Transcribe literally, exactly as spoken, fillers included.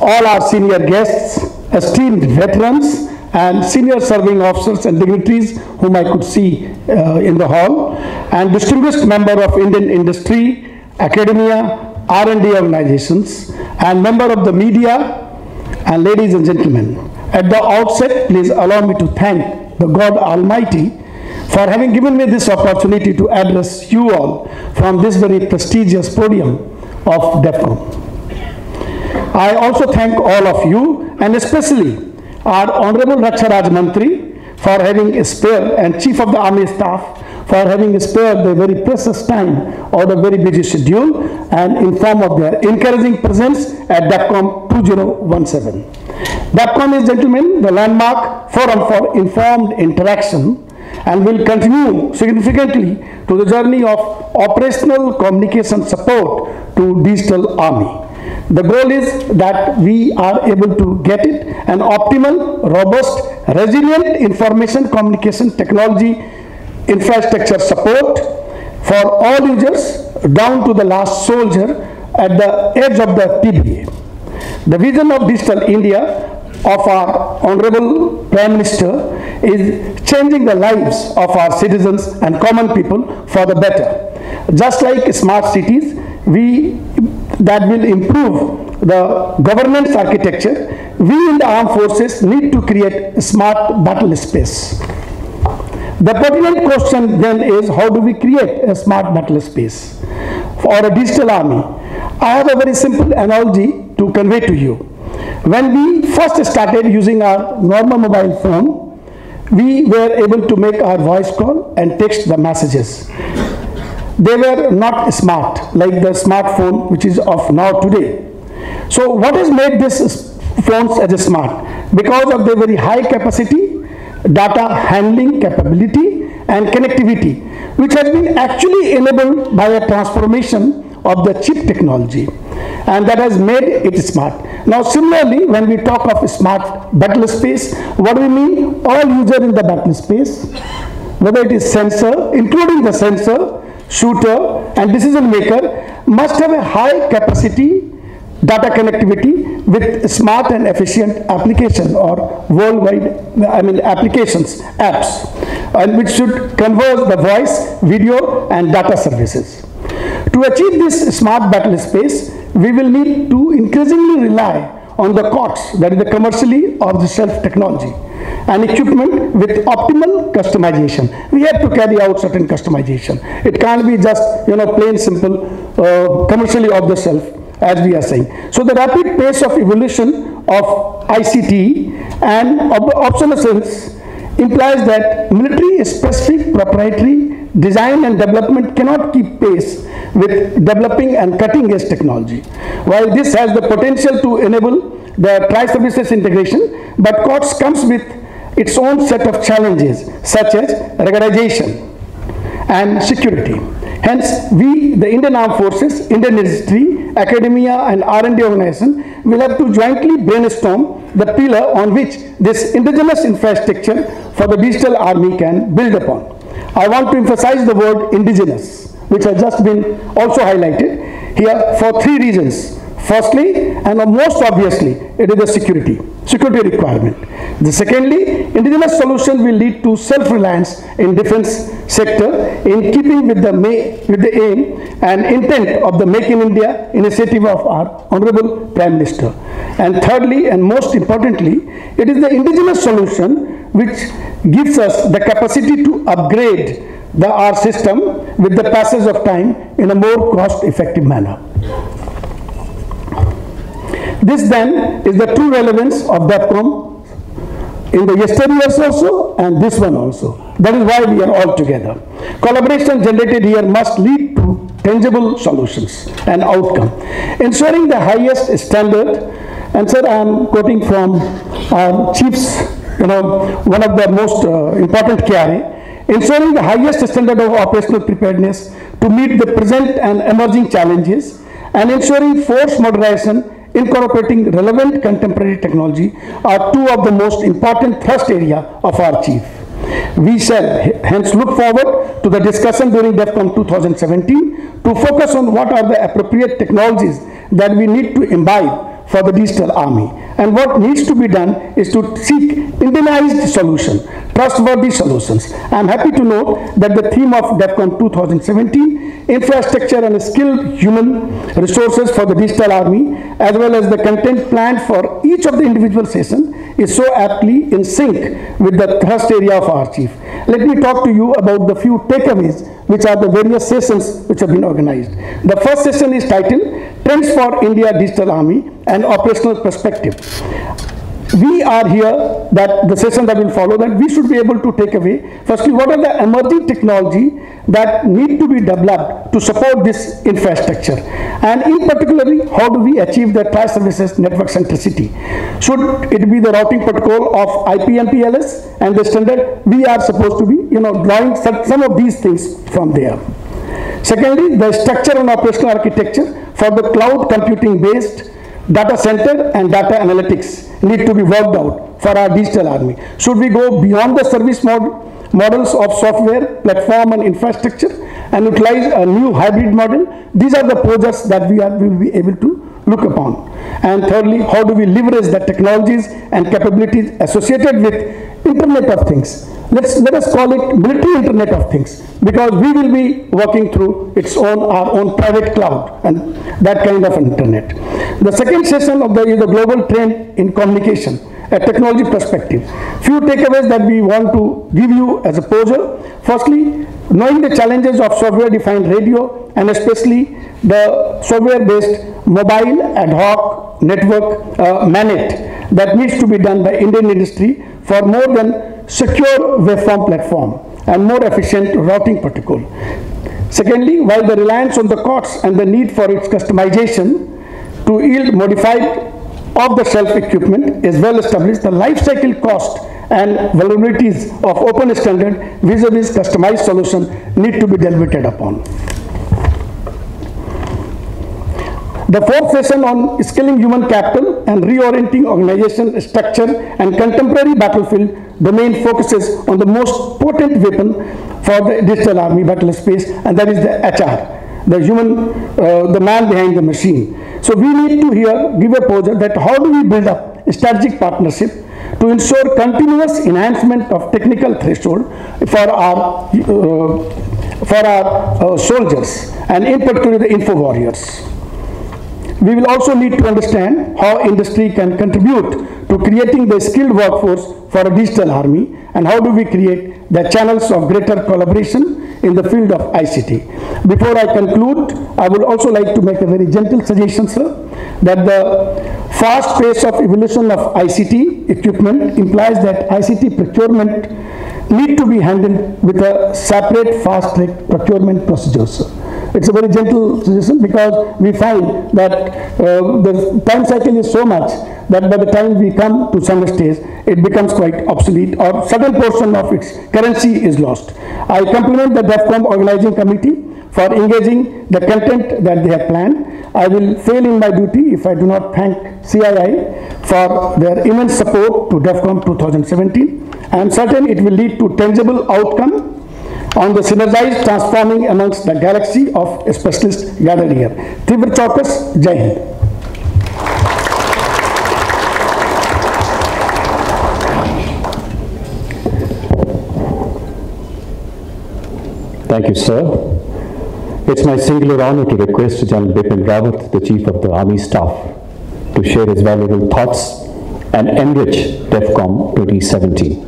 all our senior guests, esteemed veterans, and senior serving officers and dignitaries whom I could see uh, in the hall, and distinguished member of Indian industry, academia, R and D organizations, and member of the media, and ladies and gentlemen. At the outset, please allow me to thank the God Almighty for having given me this opportunity to address you all from this very prestigious podium of DEFCOM. I also thank all of you, and especially our Honorable Raksha Raj Mantri for having spared, and Chief of the Army Staff for having spared their very precious time out of very busy schedule and in form of their encouraging presence at DEFCOM two thousand seventeen. DEFCOM is, gentlemen, the landmark forum for informed interaction and will continue significantly to the journey of operational communication support to digital army. The goal is that we are able to get it an optimal, robust, resilient information communication technology infrastructure support for all users down to the last soldier at the edge of the T B A. The vision of Digital India of our Honorable Prime Minister is changing the lives of our citizens and common people for the better. Just like smart cities, we that will improve the governance architecture, we in the armed forces need to create a smart battle space. The pertinent question then is, how do we create a smart battle space for a digital army? I have a very simple analogy to convey to you. When we first started using our normal mobile phone, we were able to make our voice call and text the messages. They were not smart like the smartphone which is of now today. So what has made these phones as a smart? Because of their very high capacity, data handling capability and connectivity, which has been actually enabled by a transformation of the chip technology, and that has made it smart. Now similarly, when we talk of a smart battle space, what do we mean? All users in the battle space, whether it is sensor, including the sensor, shooter and decision maker, must have a high capacity data connectivity with smart and efficient application or worldwide, I mean applications, apps, and which should converge the voice, video and data services. To achieve this smart battle space, we will need to increasingly rely on the C O T S, that is the commercially off-the-shelf technology, and equipment with optimal customization. We have to carry out certain customization. It can't be just, you know, plain simple uh, commercially off-the-shelf, as we are saying. So the rapid pace of evolution of I C T and obsolescence implies that military specific proprietary design and development cannot keep pace with developing and cutting edge technology. While this has the potential to enable the tri-services integration, but C O T S comes with its own set of challenges such as ruggedization and security. Hence, we, the Indian Armed Forces, Indian industry, academia and R and D organization will have to jointly brainstorm the pillar on which this indigenous infrastructure for the digital army can build upon. I want to emphasize the word indigenous, which has just been also highlighted here for three reasons. Firstly, and most obviously, it is a security, security requirement. The secondly, indigenous solution will lead to self-reliance in defense sector in keeping with the, with the aim and intent of the Make in India initiative of our Honorable Prime Minister. And thirdly, and most importantly, it is the indigenous solution which gives us the capacity to upgrade the our system with the passage of time in a more cost-effective manner. This then is the true relevance of DEFCOM in the yesteryears also and this one also. That is why we are all together. Collaboration generated here must lead to tangible solutions and outcome, ensuring the highest standard. And sir, I am quoting from our chiefs, you know, one of the most uh, important K R A, ensuring the highest standard of operational preparedness to meet the present and emerging challenges, and ensuring force modernization incorporating relevant contemporary technology are two of the most important thrust area of our chief. We shall hence look forward to the discussion during DEFCOM two thousand seventeen to focus on what are the appropriate technologies that we need to imbibe for the digital army. And what needs to be done is to seek Indianized solution, trustworthy solutions. I am happy to note that the theme of DEFCOM twenty seventeen, infrastructure and skilled human resources for the digital army, as well as the content planned for each of the individual sessions, is so aptly in sync with the thrust area of our chief. Let me talk to you about the few takeaways which are the various sessions which have been organized. The first session is titled Trends for India Digital Army and Operational Perspective. We are here, that the session that will follow, that we should be able to take away, firstly, what are the emerging technology that need to be developed to support this infrastructure, and in particularly, how do we achieve the tri-services network centricity? Should it be the routing protocol of I P M P L S and the standard? We are supposed to be, you know, drawing some of these things from there. Secondly, the structure and operational architecture for the cloud computing based data center and data analytics need to be worked out for our digital army. Should we go beyond the service mod models of software, platform and infrastructure and utilize a new hybrid model? These are the projects that we, are, we will be able to look upon. And thirdly, how do we leverage the technologies and capabilities associated with Internet of Things? Let's, let us call it military Internet of Things, because we will be working through its own, our own private cloud and that kind of internet. The second session of the, is the global trend in communication, a technology perspective. Few takeaways that we want to give you as a poser. Firstly, knowing the challenges of software-defined radio and especially the software-based mobile ad hoc network uh, MANET that needs to be done by Indian industry for more than secure waveform platform and more efficient routing protocol. Secondly, while the reliance on the costs and the need for its customization to yield modified off-the-shelf equipment is well established, the life cycle cost and vulnerabilities of open standard vis-a-vis customized solution need to be deliberated upon. The fourth session on skilling human capital and reorienting organization structure and contemporary battlefield domain focuses on the most potent weapon for the digital army battle space, and that is the H R, the human, uh, the man behind the machine. So we need to here give a pose that how do we build up a strategic partnership to ensure continuous enhancement of technical threshold for our, uh, for our uh, soldiers and in particular the info warriors. We will also need to understand how industry can contribute to creating the skilled workforce for a digital army, and how do we create the channels of greater collaboration in the field of I C T. Before I conclude, I would also like to make a very gentle suggestion, sir, that the fast pace of evolution of I C T equipment implies that I C T procurement need to be handled with a separate fast-track procurement procedure, sir. It's a very gentle suggestion because we find that uh, the time cycle is so much that by the time we come to some stage, it becomes quite obsolete or certain portion of its currency is lost. I compliment the DEFCOM organizing committee for engaging the content that they have planned. I will fail in my duty if I do not thank C I I for their immense support to DEFCOM twenty seventeen. I am certain it will lead to tangible outcome on the synergized transforming amongst the galaxy of specialists gathered here. Tibur Chaukas, Jai Hind. Thank you, sir. It's my singular honor to request General Bipin Rawat, the Chief of the Army Staff, to share his valuable thoughts and enrich DEFCOM twenty seventeen.